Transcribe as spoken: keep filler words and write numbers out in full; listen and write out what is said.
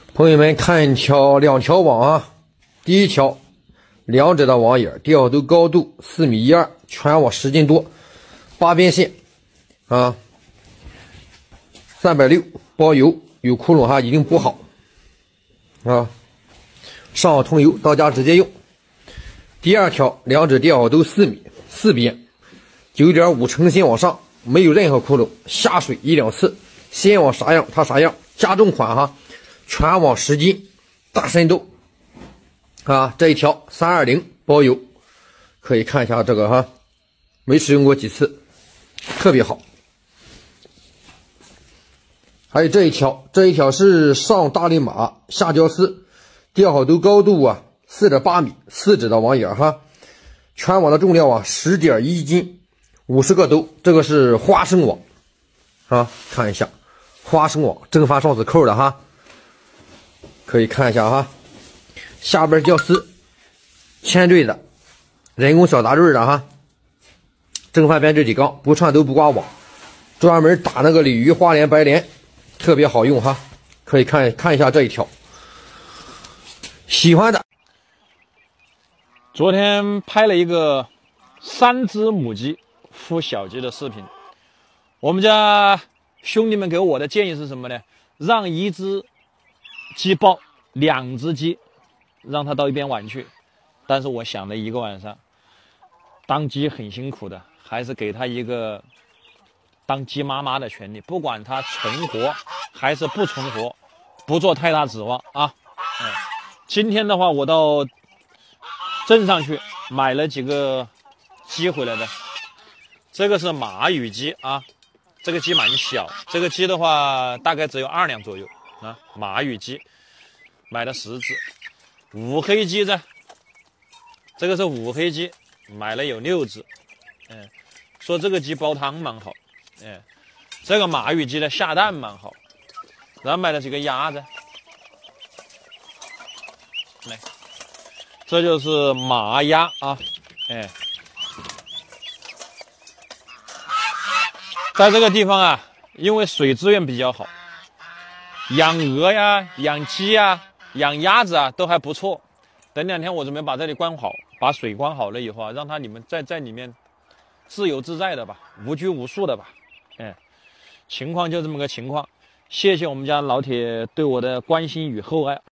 朋友们看一条两条网啊，第一条，两指的网眼，钓头高度四米一二，全网十斤多，八边线啊，三百六包邮，有窟窿哈，一定补好啊，上好桐油，到家直接用。第二条，两指钓都四米，四边，九点五成线往上，没有任何窟窿，下水一两次，线网啥样它啥样，加重款哈。全网十斤，大深度啊！这一条三二零包邮，可以看一下这个哈，没使用过几次，特别好。还有这一条，这一条是上大力马下胶丝，钓好都高度啊四点八米，四指的网眼哈，全网的重量啊十点一斤，五十个兜，这个是花生网啊，看一下花生网正发双子扣的哈。可以看一下哈，下边胶丝铅坠的，人工小杂坠的哈，正反边这几缸不串都不挂网，专门打那个鲤鱼、花鲢、白鲢，特别好用哈。可以看看一下这一条，喜欢的。 昨天拍了一个三只母鸡孵小鸡的视频，我们家兄弟们给我的建议是什么呢？让一只鸡抱两只鸡，让它到一边玩去。但是我想了一个晚上，当鸡很辛苦的，还是给它一个当鸡妈妈的权利，不管它存活还是不存活，不做太大指望啊。嗯，今天的话，我到镇上去买了几个鸡回来的，这个是马羽鸡啊，这个鸡蛮小，这个鸡的话大概只有二两左右。啊，马羽鸡买了十只，五黑鸡呢？这个是五黑鸡，买了有六只。嗯，说这个鸡煲汤蛮好。嗯，这个马羽鸡的下蛋蛮好。然后买了几个鸭子，来，这就是马鸭啊。哎，在这个地方啊，因为水资源比较好。养鹅呀，养鸡呀，养鸭子啊，都还不错。等两天我准备把这里关好，把水关好了以后啊，让它你们在在里面自由自在的吧，无拘无束的吧。哎，情况就这么个情况。谢谢我们家老铁对我的关心与厚爱。